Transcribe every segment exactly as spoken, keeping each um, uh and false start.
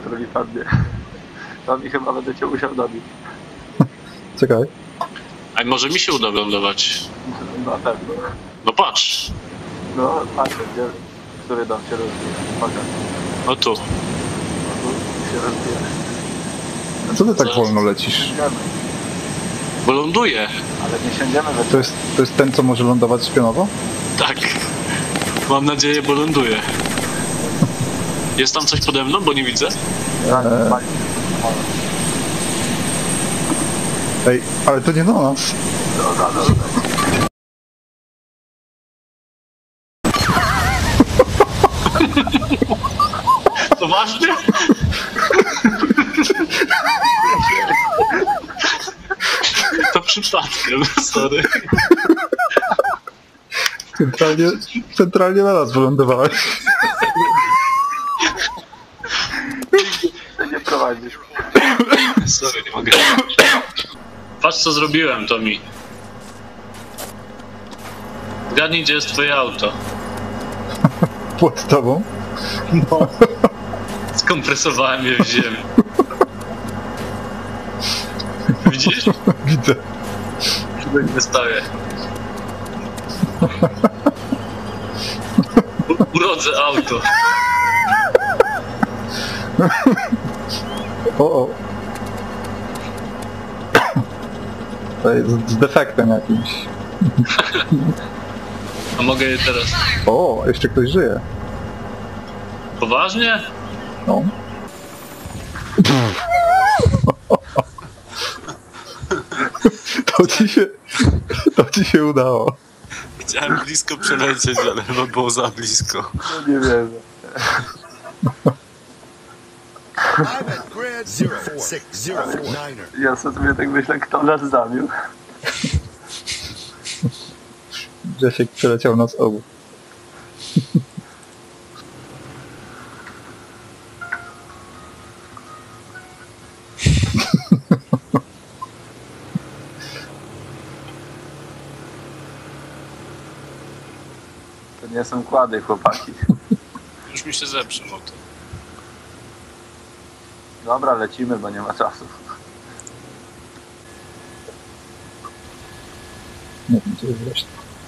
który mi padnie. To mi chyba będę cię musiał dobić. Czekaj. A może mi się uda lądować? Na pewno. No patrz. No, patrzę, gdzie, który dom się rozbije. Pokaż. No tu. No, tu się rozbije. Co ty tak Zaraz. wolno lecisz? Siędziemy, Bo ląduję. ale nie siędziemy we To jest, to jest ten, co może lądować spionowo? Tak. Mam nadzieję, bo ląduję. Jest tam coś pode mną, bo nie widzę? eee. Ej, ale to nie do nas. Dobra, dobra. Poważnie? To przypadkiem, sorry. Centralnie, centralnie na nas wylądowałeś. Ty nie prowadzisz. Sorry, nie mogę. Patrz co zrobiłem, Tomi. Zgadnij, gdzie jest twoje auto. Pod tobą? No. Skompresowałem je w ziemię. Widzisz? Widzę. Tutaj wystawię. U- Urodzę auto. O, o. To jest z defektem jakimś. A mogę je teraz... O, jeszcze ktoś żyje. Poważnie? No. To ci się... To ci się udało. Chciałem blisko przelecieć, ale chyba było za blisko. No nie wierzę. I'm at grid zero six zero four niner. Ja sobie tak myślę, kto nas zabił. Grzesiek przeleciał nas obu. To nie są kłady, chłopaki. Już mi się zepsuł auto. Dobra, lecimy, bo nie ma czasu. Nie wiem, gdzie jest reszta.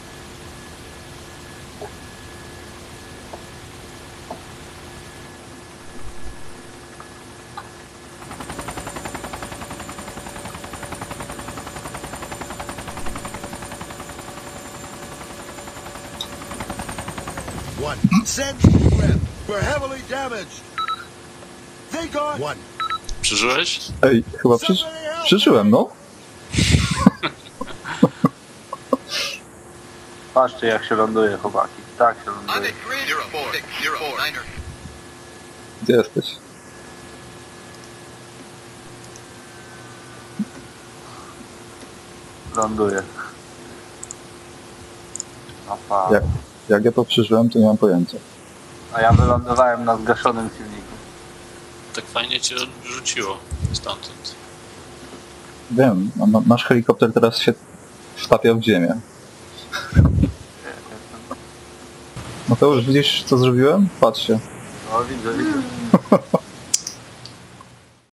One. Send rep. We're heavily damaged. They got one. Przeżyłeś? Ej, chyba przysz... przyszłem, no. Patrzcie, jak się ląduje, chłopaki. Tak się ląduje. grid zero four six zero four niner. Gdzie jesteś? Ląduje. Opa. Jak, jak ja to przeżyłem, to nie mam pojęcia. A ja wylądowałem na zgaszonym silniku. Tak fajnie cię rzuciło stamtąd. Wiem, a na- nasz helikopter teraz się wtapia w ziemię. No to już widzisz, co zrobiłem? Patrzcie. No widzę, widzę.